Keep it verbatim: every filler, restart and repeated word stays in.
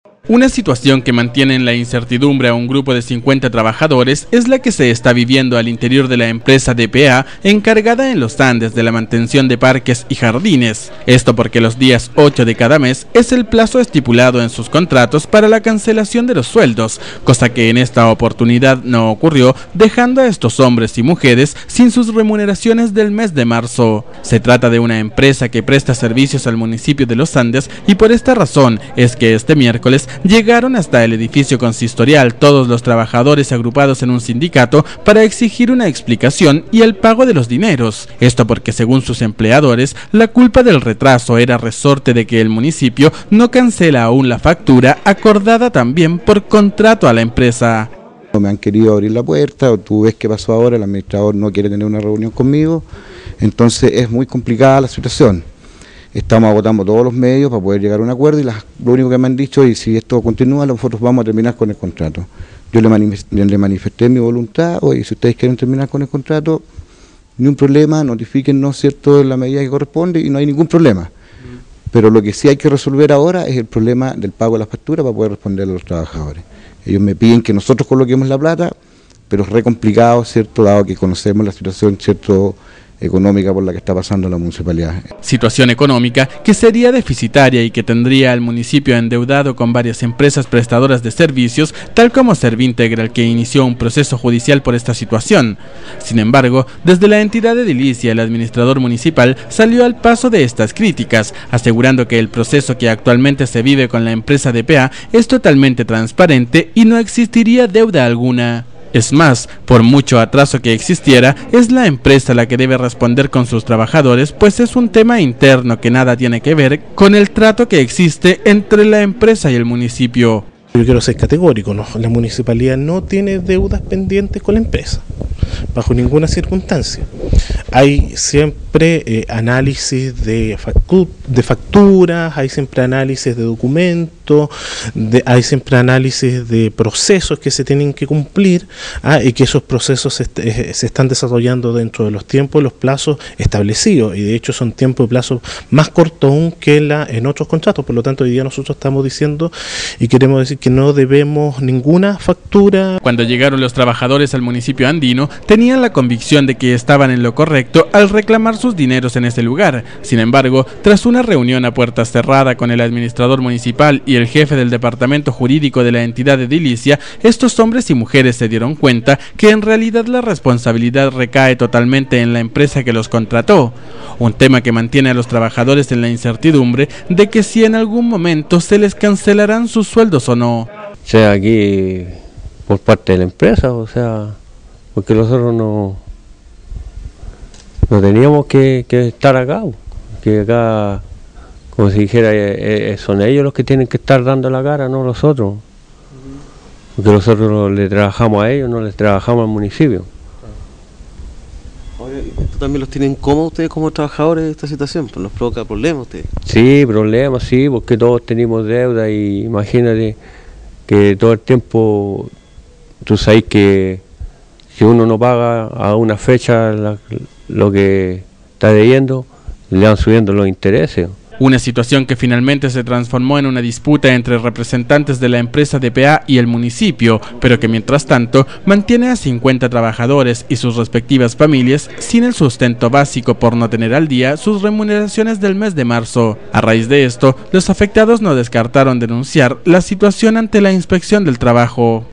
Una situación que mantiene en la incertidumbre a un grupo de cincuenta trabajadores es la que se está viviendo al interior de la empresa D P A encargada en los Andes de la mantención de parques y jardines. Esto porque los días ocho de cada mes es el plazo estipulado en sus contratos para la cancelación de los sueldos, cosa que en esta oportunidad no ocurrió, dejando a estos hombres y mujeres sin sus remuneraciones del mes de marzo. Se trata de una empresa que presta servicios al municipio de Los Andes y por esta razón es que este miércoles llegaron hasta el edificio consistorial todos los trabajadores agrupados en un sindicato para exigir una explicación y el pago de los dineros. Esto porque según sus empleadores, la culpa del retraso era resorte de que el municipio no cancela aún la factura acordada también por contrato a la empresa. Me han querido abrir la puerta, o tú ves qué pasó ahora, el administrador no quiere tener una reunión conmigo, entonces es muy complicada la situación. Estamos agotando todos los medios para poder llegar a un acuerdo y las, lo único que me han dicho es si esto continúa, nosotros vamos a terminar con el contrato. Yo le, manifesté, le manifesté mi voluntad, oye, si ustedes quieren terminar con el contrato, ni un problema, notifíquennos, ¿cierto?, en la medida que corresponde y no hay ningún problema. Pero lo que sí hay que resolver ahora es el problema del pago de las facturas para poder responder a los trabajadores. Ellos me piden que nosotros coloquemos la plata, pero es re complicado, ¿cierto?, dado que conocemos la situación, ¿cierto?, económica por la que está pasando la municipalidad. Situación económica que sería deficitaria y que tendría al municipio endeudado con varias empresas prestadoras de servicios, tal como Servintegral, que inició un proceso judicial por esta situación. Sin embargo, desde la entidad edilicia, el administrador municipal salió al paso de estas críticas, asegurando que el proceso que actualmente se vive con la empresa D P A es totalmente transparente y no existiría deuda alguna. Es más, por mucho atraso que existiera, es la empresa la que debe responder con sus trabajadores, pues es un tema interno que nada tiene que ver con el trato que existe entre la empresa y el municipio. Yo quiero ser categórico, ¿no? La municipalidad no tiene deudas pendientes con la empresa, bajo ninguna circunstancia. Hay siempre eh, análisis de, factu de facturas, hay siempre análisis de documentos, de, hay siempre análisis de procesos que se tienen que cumplir, ah, y que esos procesos se, eh, se están desarrollando dentro de los tiempos y los plazos establecidos, y de hecho son tiempos y plazos más cortos aún que la, en otros contratos. Por lo tanto, hoy día nosotros estamos diciendo y queremos decir que no debemos ninguna factura. Cuando llegaron los trabajadores al municipio andino, tenían la convicción de que estaban en lo correcto al reclamar sus dineros en ese lugar. Sin embargo, tras una reunión a puerta cerrada con el administrador municipal y el jefe del departamento jurídico de la entidad edilicia, estos hombres y mujeres se dieron cuenta que en realidad la responsabilidad recae totalmente en la empresa que los contrató. Un tema que mantiene a los trabajadores en la incertidumbre de que si en algún momento se les cancelarán sus sueldos o no. Sea aquí por parte de la empresa, o sea, porque nosotros no, no teníamos que, que estar acá, que acá, como si dijera, eh, eh, son ellos los que tienen que estar dando la cara, no nosotros, porque nosotros le trabajamos a ellos, no les trabajamos al municipio. Oye, ¿esto también los tienen cómodos ustedes como trabajadores de esta situación? ¿Pues nos provoca problemas ustedes? Sí, problemas, sí, porque todos tenemos deuda y imagínate que todo el tiempo, tú sabes que si uno no paga a una fecha la, lo que está debiendo, le van subiendo los intereses. Una situación que finalmente se transformó en una disputa entre representantes de la empresa D P A y el municipio, pero que mientras tanto mantiene a cincuenta trabajadores y sus respectivas familias sin el sustento básico por no tener al día sus remuneraciones del mes de marzo. A raíz de esto, los afectados no descartaron denunciar la situación ante la Inspección del Trabajo.